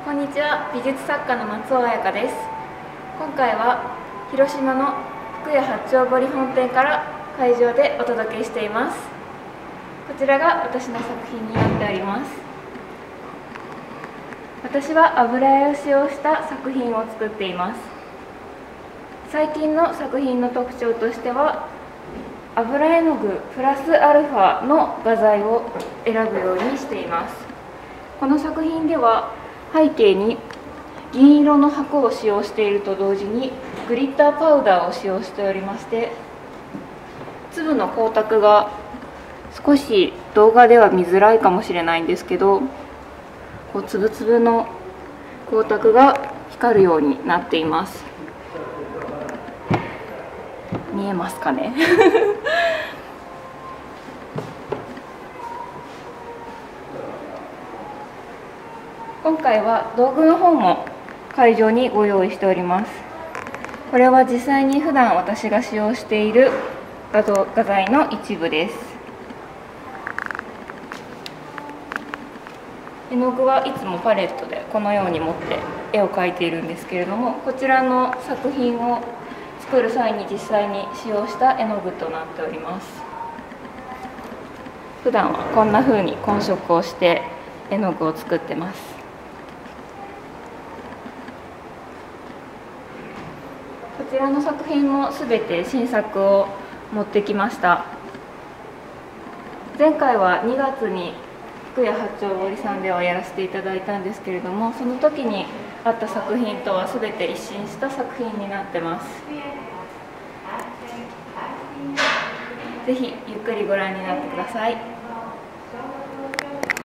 こんにちは、美術作家の松尾彩香です。今回は広島の福屋八丁堀本店から会場でお届けしています。こちらが私の作品になっております。私は油絵を使用した作品を作っています。最近の作品の特徴としては、油絵の具プラスアルファの画材を選ぶようにしています。この作品では背景に銀色の箱を使用していると同時にグリッターパウダーを使用しておりまして、粒の光沢が少し動画では見づらいかもしれないんですけど、こう粒々の光沢が光るようになっています。見えますかね今回は道具の方も会場にご用意しております。これは実際に普段私が使用している画材の一部です。絵の具はいつもパレットでこのように持って絵を描いているんですけれども、こちらの作品を作る際に実際に使用した絵の具となっております。普段はこんな風に混色をして絵の具を作ってます。こちらの作品もすべて新作を持ってきました。前回は2月に福屋八丁堀さんではやらせていただいたんですけれども、その時にあった作品とはすべて一新した作品になってます。ぜひゆっくりご覧になってください。